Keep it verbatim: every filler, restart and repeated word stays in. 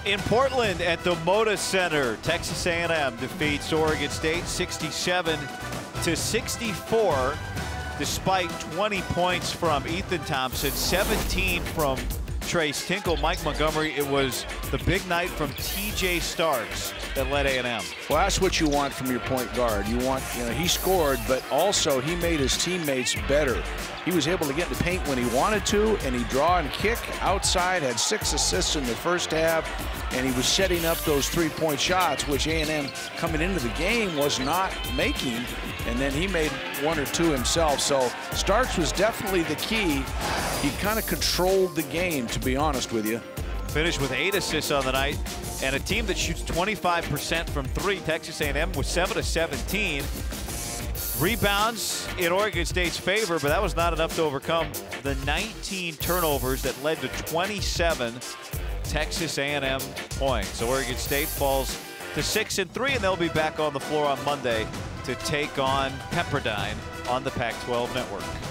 In Portland at the Moda Center, Texas A and M defeats Oregon State sixty-seven to sixty-four, despite twenty points from Ethan Thompson, seventeen from Tres Tinkle. Mike Montgomery, it was the big night from T J Starks that led A and M. Well, that's what you want from your point guard. You want, you know, he scored, but also he made his teammates better. He was able to get in the paint when he wanted to, and he draw and kick outside, had six assists in the first half, and he was setting up those three-point shots, which A and M coming into the game was not making, and then he made one or two himself. So Starks was definitely the key. He kind of controlled the game, to be honest with you. Finished with eight assists on the night, and a team that shoots twenty-five percent from three. Texas A and M was seven to seventeen. Rebounds in Oregon State's favor, but that was not enough to overcome the nineteen turnovers that led to twenty-seven Texas A and M points. Oregon State falls to six and three, and they'll be back on the floor on Monday to take on Pepperdine on the Pac twelve network.